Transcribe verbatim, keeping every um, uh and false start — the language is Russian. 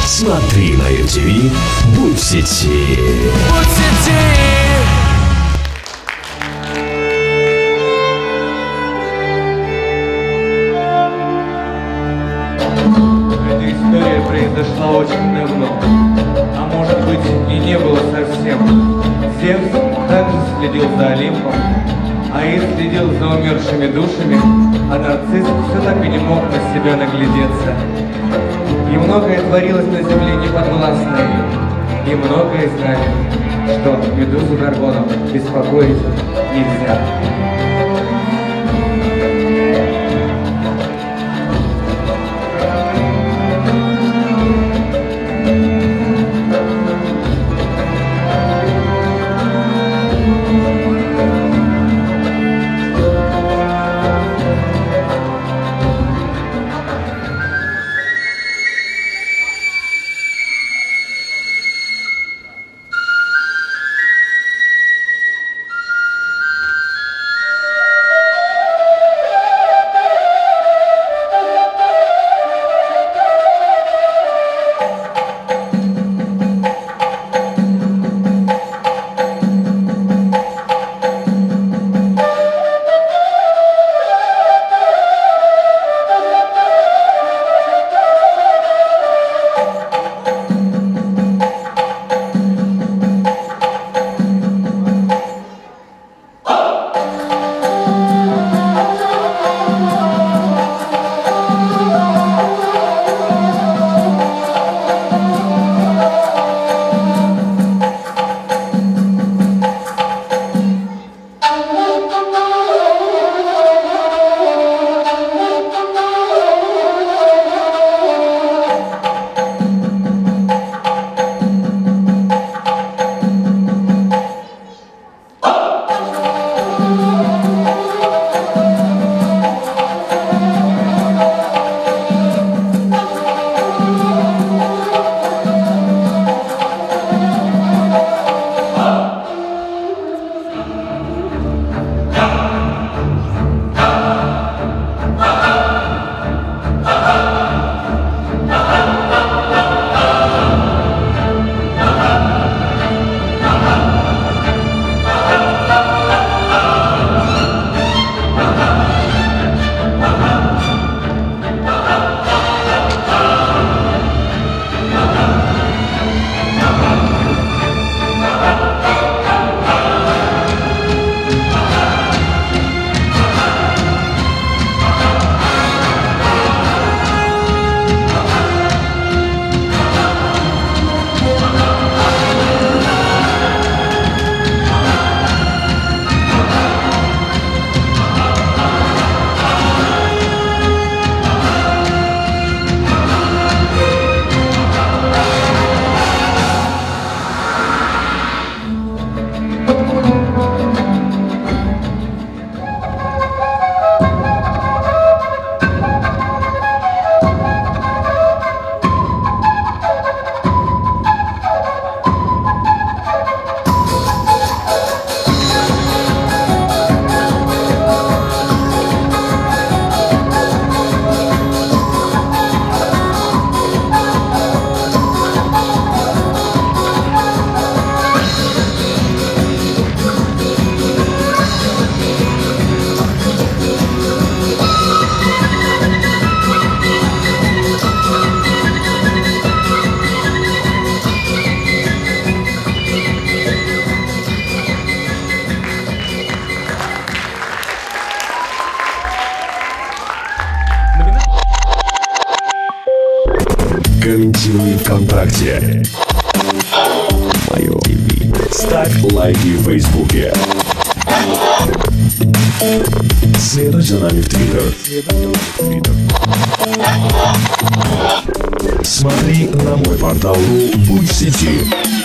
Смотри на ю ти ви, будь в сети. Будь в сети. Эта история произошла очень давно, а может быть и не было совсем. Зевс также следил за Олимпом, а и следил за умершими душами, а нарцисс все так и не мог на себя наглядеться. И многое творилось на земле неподвластное, и многое знали, что Медузу Горгону беспокоить нельзя. Комментируй ВКонтакте. Мое ТВ. Ставь лайки в Фейсбуке. Следуй за нами в Твиттер. Смотри на мой портал «Будь в сети».